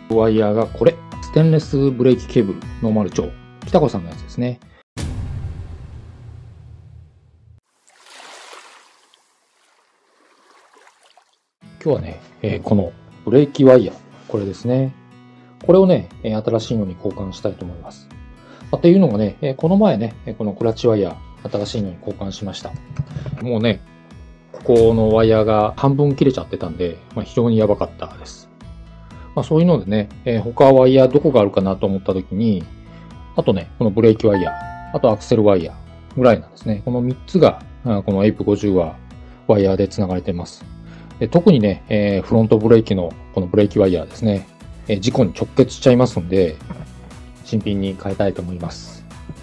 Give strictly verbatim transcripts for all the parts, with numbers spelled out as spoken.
ワイヤーがこれ。ステンレスブレーキケーブルノーマル超。北子さんのやつですね。今日はね、えー、このブレーキワイヤー、これですね。これをね、新しいのに交換したいと思います。っていうのがね、この前ね、このクラッチワイヤー、新しいのに交換しました。もうね、ここのワイヤーが半分切れちゃってたんで、まあ、非常にやばかったです。まあ、そういうのでね、えー、他ワイヤーどこがあるかなと思った時に、あとね、このブレーキワイヤー、あとアクセルワイヤーぐらいなんですね。このみっつが、このエイプごじゅうはワイヤーで繋がれています。で特にね、えー、フロントブレーキのこのブレーキワイヤーですね、えー、事故に直結しちゃいますんで、新品に変えたいと思います。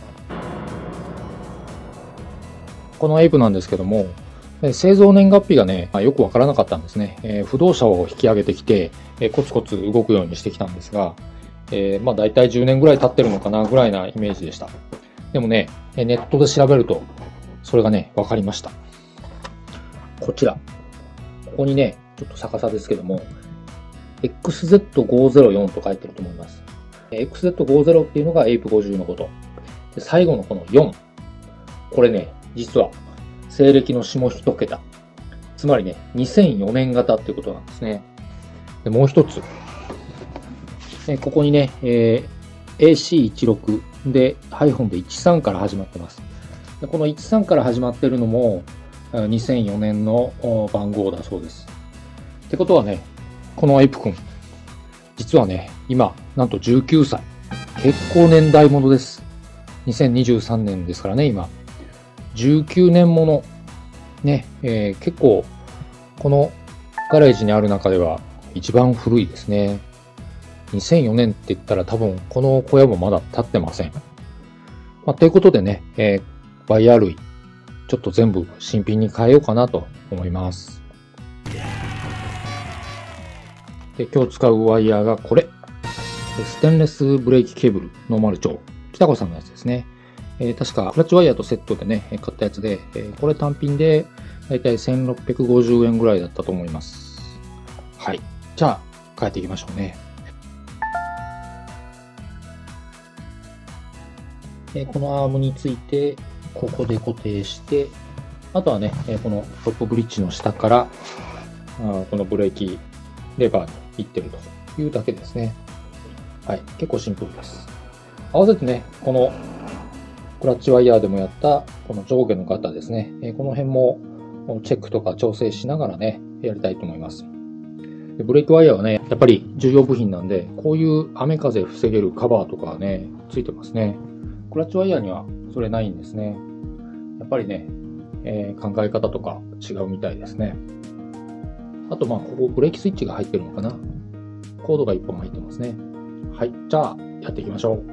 このエイプなんですけども、製造年月日がね、よくわからなかったんですね。えー、不動車を引き上げてきて、えー、コツコツ動くようにしてきたんですが、えー、まあ大体じゅうねんぐらい経ってるのかなぐらいなイメージでした。でもね、ネットで調べると、それがね、わかりました。こちら。ここにね、ちょっと逆さですけども、エックスゼットごひゃくよん と書いてると思います。エックスゼットごひゃくっていうのがエイプごじゅうのこと。で最後のこのよん。これね、実は、西暦の下一桁。つまりね、にせんよねん型っていうことなんですね。でもう一つ。ここにね、えー、エーシーじゅうろく で、ハイフンでじゅうさんから始まってます。でこのじゅうさんから始まってるのも、にせんよねんの番号だそうです。ってことはね、このエイプ君、実はね、今、なんとじゅうきゅうさい。結構年代物です。にせんにじゅうさんねんですからね、今。じゅうきゅうねんもの。ね、えー、結構、このガレージにある中では一番古いですね。にせんよねんって言ったら多分この小屋もまだ立ってません。まあ、ということでね、えー、ワイヤー類、ちょっと全部新品に変えようかなと思います。で今日使うワイヤーがこれ。ステンレスブレーキケーブルノーマル超。北子さんのやつですね。えー、確かクラッチワイヤーとセットでね、買ったやつで、えー、これ単品でだいたいせんろっぴゃくごじゅうえんぐらいだったと思います。はい。じゃあ、変えていきましょうね。えー、このアームについて、ここで固定して、あとはね、このトップブリッジの下から、あこのブレーキレバーに行ってるというだけですね。はい。結構シンプルです。合わせてね、このクラッチワイヤーでもやったこの上下の型ですね。この辺もチェックとか調整しながらね、やりたいと思います。ブレーキワイヤーはね、やっぱり重要部品なんで、こういう雨風防げるカバーとかはね、ついてますね。クラッチワイヤーにはそれないんですね。やっぱりね、えー、考え方とか違うみたいですね。あとまあ、ここブレーキスイッチが入ってるのかな。コードがいっぽん入ってますね。はい。じゃあ、やっていきましょう。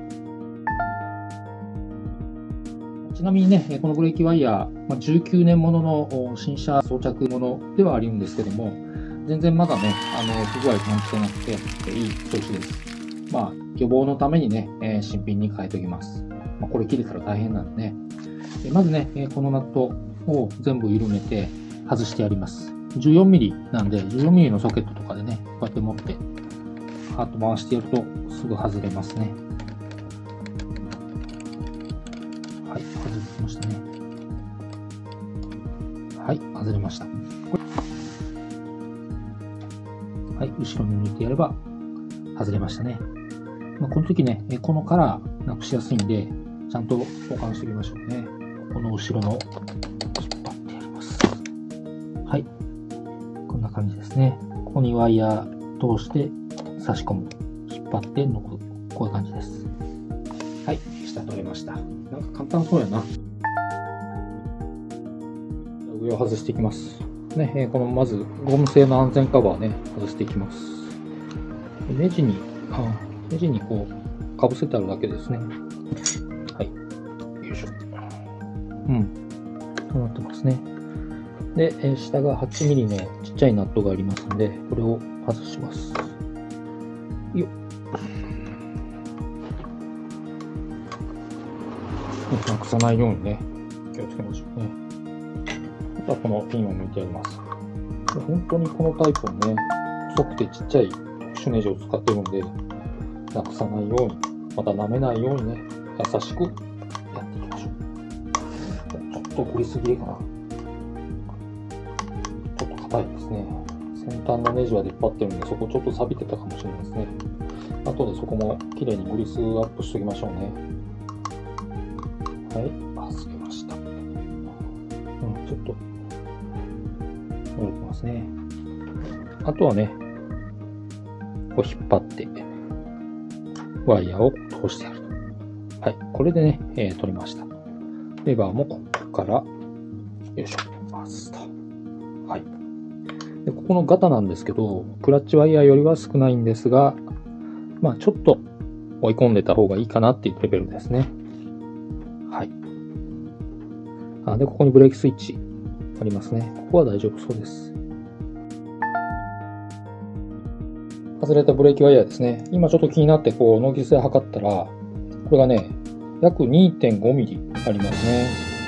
ちなみにね、このブレーキワイヤー、じゅうきゅうねんものの新車装着ものではあるんですけども、全然まだね、あの、不具合感じてなくて、いい調子です。まあ、予防のためにね、新品に変えておきます。まあ、これ切れたら大変なんでね。まずね、このナットを全部緩めて外してやります。じゅうよんミリなんで、じゅうよんミリのソケットとかでね、こうやって持って、ハーッと回してやるとすぐ外れますね。はい、外れましたね。はい、外れました。はい、後ろに抜いてやれば外れましたね。まあ、この時ね、このカラーなくしやすいんで、ちゃんと交換しておきましょうね。この後ろの引っ張ってやります。はい。こんな感じですね。ここにワイヤー通して差し込む。引っ張って抜く。こういう感じです。はい。下取れました。なんか簡単そうやな。上を外していきます。ね、このまずゴム製の安全カバーね、外していきます。ネジに、あネジにこう、かぶせてあるだけですね。はい。よいしょ。うん。そうなってますね。で、え下がはちミリのちっちゃいナットがありますので、これを外します。よっ。なくさないようにね、気をつけましょうね。あとはこのピンを抜いてやります。本当にこのタイプのね、細くてちっちゃい特殊ネジを使っているので、なくさないように、また舐めないようにね、優しくやっていきましょう。ちょっとグリス切れかな。ちょっと硬いですね。先端のネジは出っ張ってるんで、そこちょっと錆びてたかもしれないですね。後でそこもきれいにグリスアップしておきましょうね。はい、あ、すげました。うん、ちょっと、折れてますね。あとはね、こう引っ張って、ワイヤーを通してやると。はい、これでね、えー、取りました。レバーもここから、よいしょ、回すと。はい。で、ここのガタなんですけど、クラッチワイヤーよりは少ないんですが、まあちょっと追い込んでた方がいいかなっていうレベルですね。はい。あ、で、ここにブレーキスイッチありますね。ここは大丈夫そうです。外れたブレーキワイヤーですね。今ちょっと気になってこうノーギスで測ったら、これがね、約 にてんごミリありますね。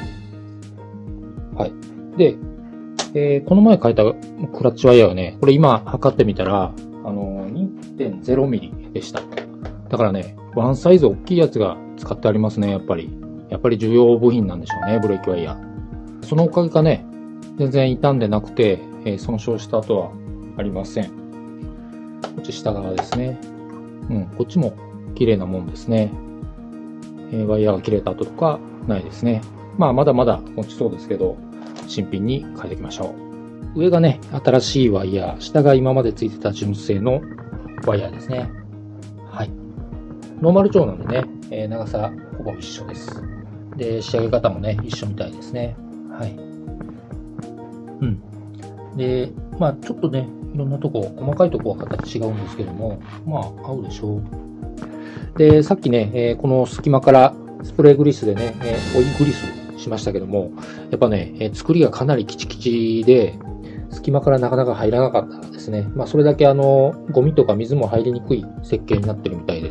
はい。で、えー、この前書いたクラッチワイヤーがね、これ今測ってみたら、あのー、にてんゼロミリでした。だからね、ワンサイズ大きいやつが使ってありますね、やっぱり。やっぱり重要部品なんでしょうね、ブレーキワイヤー。そのおかげかね、全然傷んでなくて、えー、損傷した跡はありません。こっち下側ですね。うん、こっちも綺麗なもんですね。えー、ワイヤーが切れた跡とかないですね。まあ、まだまだ持ちそうですけど、新品に変えていきましょう。上がね、新しいワイヤー、下が今までついてた純正のワイヤーですね。はい。ノーマル調なんでね、えー、長さほぼ一緒です。で、仕上げ方もね、一緒みたいですね。はい。うん。で、まあちょっとね、いろんなとこ、細かいとこは形違うんですけども、まあ合うでしょう。で、さっきね、えー、この隙間からスプレーグリスでね、えー、オイルグリスしましたけども、やっぱね、えー、作りがかなりキチキチで、隙間からなかなか入らなかったですね。まあそれだけあの、ゴミとか水も入りにくい設計になってるみたいです。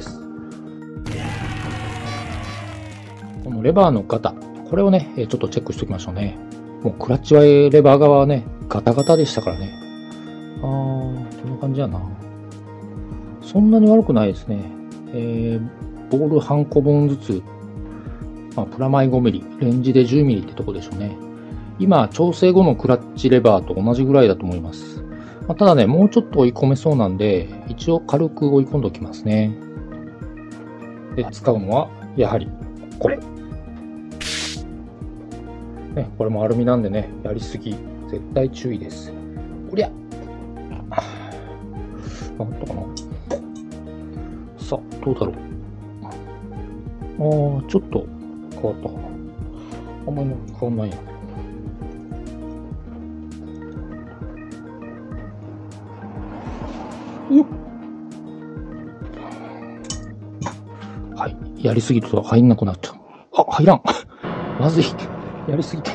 このレバーのガタ、これをね、ちょっとチェックしておきましょうね。もうクラッチワイレバー側はね、ガタガタでしたからね。あー、こんな感じやな。そんなに悪くないですね。えー、ボール半個分ずつ、まあ、プラマイごミリ、レンジでじゅうミリってとこでしょうね。今、調整後のクラッチレバーと同じぐらいだと思います。まあ、ただね、もうちょっと追い込めそうなんで、一応軽く追い込んでおきますね。で、使うのは、やはり、これ。ね、これもアルミなんでね、やりすぎ、絶対注意です。こりゃ。なんとかな。さあ、どうだろう。ああ、ちょっと変わったかな。あんまり変わんないや。よっ。はい。やりすぎると入んなくなっちゃう。あ、入らん。まずい。やりすぎた。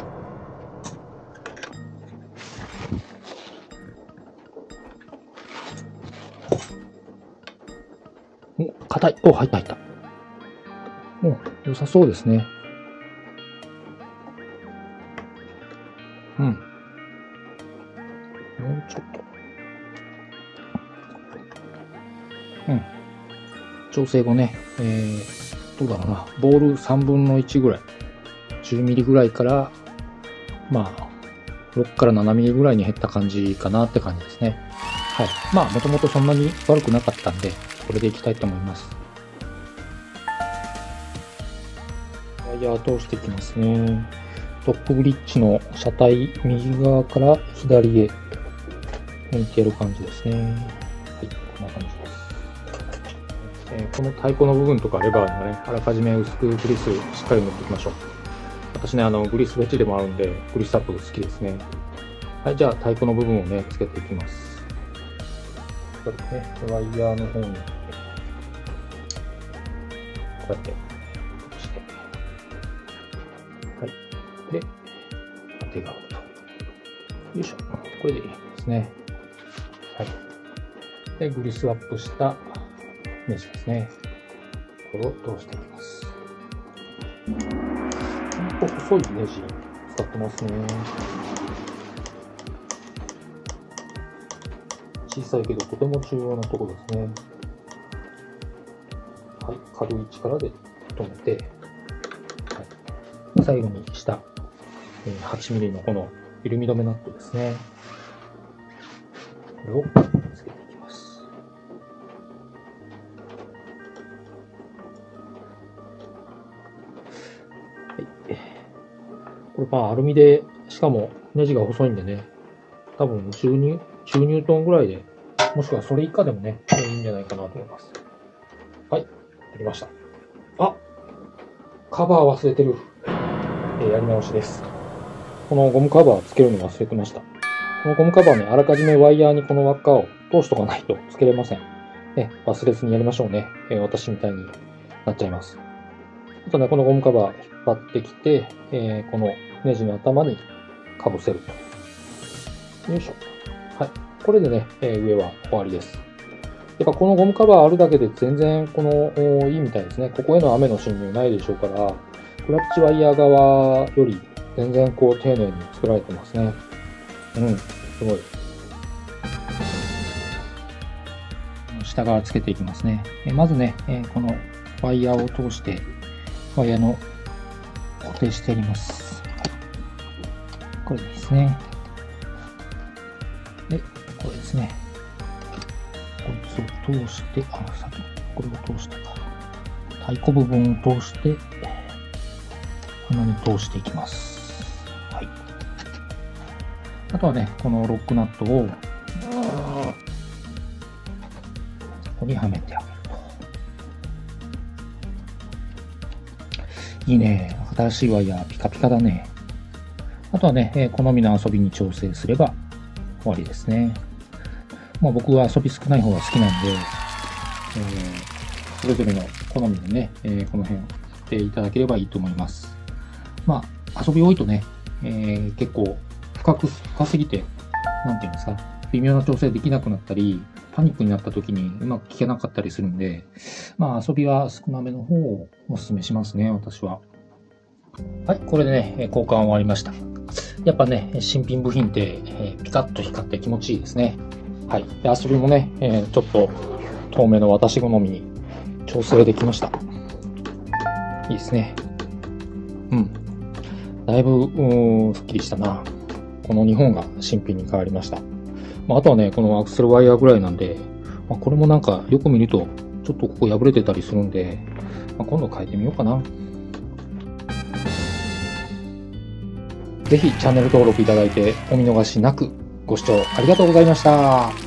お、硬い。お、入った入った。お、良さそうですね。うん。もうちょっと。うん。調整後ね、えー、どうだろうな。ボールさんぶんのいちぐらい。じゅうミリぐらいから、まあ、ろくからななミリぐらいに減った感じかなって感じですね。はい。まあ、もともとそんなに悪くなかったんで、これでいきたいと思います。ワイヤー通していきますね。トップブリッジの車体右側から左へ抜いてやる感じですね。はい、こんな感じです。えー、この太鼓の部分とかレバーにはね、あらかじめ薄くグリスしっかり塗っておきましょう。私ね、あの、グリスフェチでもあるんで、グリスアップが好きですね。はい、じゃあ太鼓の部分をね、つけていきます。こうやってね、ワイヤーの方に、こうやって、して、はい。で、当てがうと。よいしょ。これでいいですね。はい。で、グリスアップしたネジですね。これを通していきます。ほんと細いネジ使ってますね。 小さいけどとても重要なところですね。はい、軽い力で止めて、はい、最後にしたはちミリのこの緩み止めナットですね。これをつけていきます。はい、これまあアルミで、しかもネジが細いんでね、多分じゅうニュートンぐらいで、もしくはそれ以下でもね、いいんじゃないかなと思います。はい、できました。あ、カバー忘れてる。えー、やり直しです。このゴムカバーつけるの忘れてました。このゴムカバーね、あらかじめワイヤーにこの輪っかを通しとかないとつけれません。ね、忘れずにやりましょうね。えー、私みたいになっちゃいます。あとね、このゴムカバー引っ張ってきて、えー、このネジの頭にかぶせると。よいしょ。はい。これでね、えー、上は終わりです。やっぱこのゴムカバーあるだけで全然この、いいみたいですね。ここへの雨の侵入ないでしょうから、クラッチワイヤー側より全然こう丁寧に作られてますね。うん、すごい。下側つけていきますね。まずね、このワイヤーを通して、ワイヤーの固定してあります。これですね。で、これですね。こいつを通して、あ、さっきこれを通してか。太鼓部分を通して、鼻に通していきます。はい。あとはね、このロックナットを、ここにはめてあげると。いいね。新しいワイヤー、ピカピカだね。あとはね、えー、好みの遊びに調整すれば終わりですね。まあ、僕は遊び少ない方が好きなんで、えー、それぞれの好みでね、えー、この辺やっていただければいいと思います。まあ、遊び多いとね、えー、結構深く、深すぎて、なんていうんですか、微妙な調整できなくなったり、パニックになった時にうまく効けなかったりするんで、まあ遊びは少なめの方をお勧めしますね、私は。はい、これでね、交換終わりました。やっぱね、新品部品って、えー、ピカッと光って気持ちいいですね。はい。で遊びもね、えー、ちょっと透明の私好みに調整できました。いいですね。うん。だいぶ、うーん、すっきりしたな。このにほんが新品に変わりました。まあ、あとはね、このアクセルワイヤーぐらいなんで、まあ、これもなんかよく見ると、ちょっとここ破れてたりするんで、まあ、今度変えてみようかな。ぜひチャンネル登録いただいてお見逃しなくご視聴ありがとうございました。